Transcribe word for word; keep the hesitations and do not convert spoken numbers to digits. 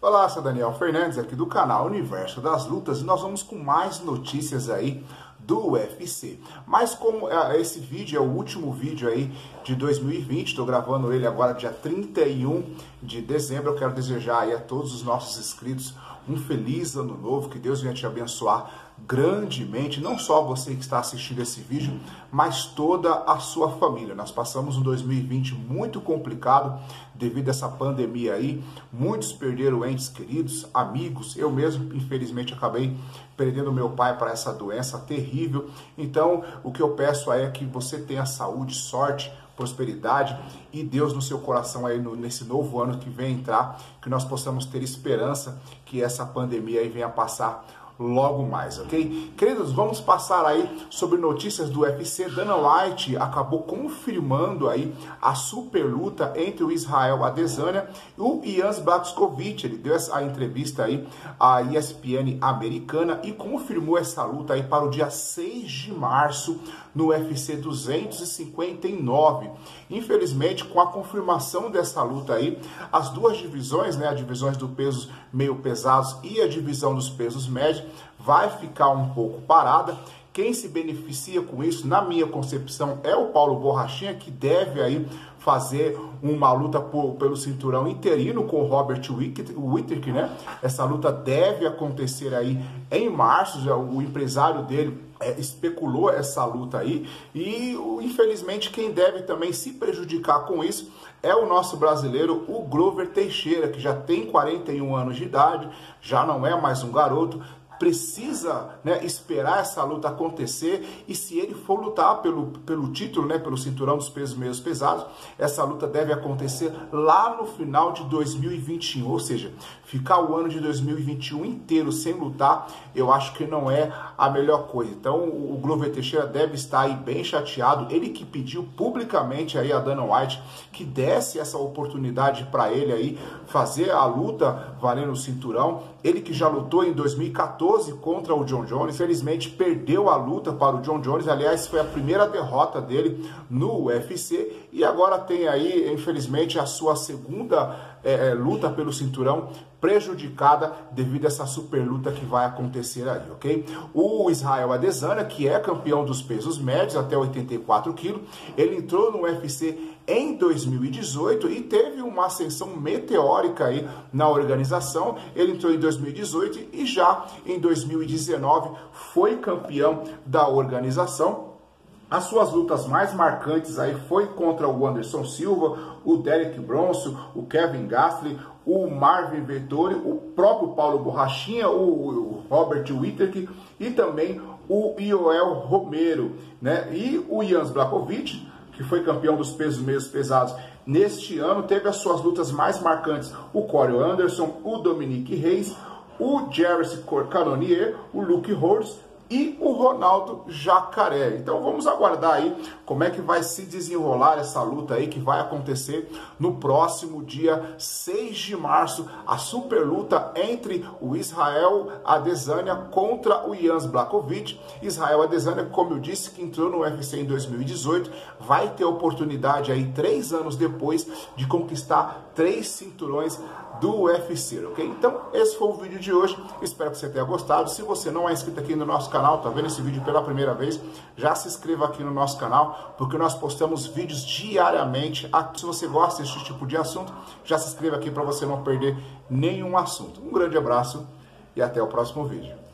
Olá, sou Daniel Fernandes aqui do canal Universo das Lutas e nós vamos com mais notícias aí do U F C. Mas como esse vídeo é o último vídeo aí de dois mil e vinte, estou gravando ele agora dia trinta e um de dezembro, eu quero desejar aí a todos os nossos inscritos um feliz ano novo, que Deus venha te abençoar grandemente, não só você que está assistindo esse vídeo, mas toda a sua família. Nós passamos um dois mil e vinte muito complicado devido a essa pandemia aí, muitos perderam entes queridos, amigos, eu mesmo infelizmente acabei perdendo meu pai para essa doença terrível. Então o que eu peço é que você tenha saúde, sorte, prosperidade e Deus no seu coração aí no, nesse novo ano que vem entrar, que nós possamos ter esperança que essa pandemia aí venha passar logo mais, ok? Queridos, vamos passar aí sobre notícias do U F C. Dana White acabou confirmando aí a super luta entre o Israel Adesanya e o Jan Blachowicz. Ele deu essa entrevista aí à E S P N americana e confirmou essa luta aí para o dia seis de março no U F C duzentos e cinquenta e nove. Infelizmente, com a confirmação dessa luta aí, as duas divisões, né, as divisões do pesos meio pesados e a divisão dos pesos médios, vai ficar um pouco parada. Quem se beneficia com isso, na minha concepção, é o Paulo Borrachinha, que deve aí fazer uma luta por, pelo cinturão interino com o Robert Whittaker, né? Essa luta deve acontecer aí em março, já o empresário dele é, especulou essa luta aí, e infelizmente quem deve também se prejudicar com isso é o nosso brasileiro, o Glover Teixeira, que já tem quarenta e um anos de idade, já não é mais um garoto, precisa, né, esperar essa luta acontecer, e se ele for lutar pelo, pelo título, né, pelo cinturão dos pesos meios pesados, essa luta deve acontecer lá no final de dois mil e vinte e um, ou seja, ficar o ano de dois mil e vinte e um inteiro sem lutar, eu acho que não é a melhor coisa. Então o Glover Teixeira deve estar aí bem chateado, ele que pediu publicamente aí a Dana White que desse essa oportunidade para ele aí fazer a luta valendo o cinturão, ele que já lutou em dois mil e quatorze contra o John Jones, infelizmente perdeu a luta para o John Jones, aliás foi a primeira derrota dele no U F C, e agora tem aí, infelizmente, a sua segunda é, é, luta pelo cinturão prejudicada devido a essa super luta que vai acontecer aí, ok? O Israel Adesanya, que é campeão dos pesos médios até oitenta e quatro quilos, ele entrou no U F C em dois mil e dezoito e teve uma ascensão meteórica aí na organização. Ele entrou em dois mil e dezoito e já em dois mil e dezenove foi campeão da organização. As suas lutas mais marcantes aí foi contra o Anderson Silva, o Derek Bronson, o Kevin Gastelum, o Marvin Vettori, o próprio Paulo Borrachinha, o Robert Whittaker e também o Yoel Romero, né? E o Jan Blachowicz, que foi campeão dos pesos meios pesados neste ano, teve as suas lutas mais marcantes, o Corey Anderson, o Dominique Reis, o Jerzy Cannonier, o Luke Horst e o Ronaldo Jacaré. Então vamos aguardar aí como é que vai se desenrolar essa luta aí que vai acontecer no próximo dia seis de março, a super luta entre o Israel Adesanya contra o Jan Blachowicz. Israel Adesanya, como eu disse, que entrou no U F C em dois mil e dezoito, vai ter a oportunidade aí três anos depois de conquistar três cinturões do U F C, ok? Então esse foi o vídeo de hoje, espero que você tenha gostado. Se você não é inscrito aqui no nosso canal, tá vendo esse vídeo pela primeira vez, já se inscreva aqui no nosso canal, porque nós postamos vídeos diariamente. Se você gosta desse tipo de assunto, já se inscreva aqui para você não perder nenhum assunto. Um grande abraço e até o próximo vídeo.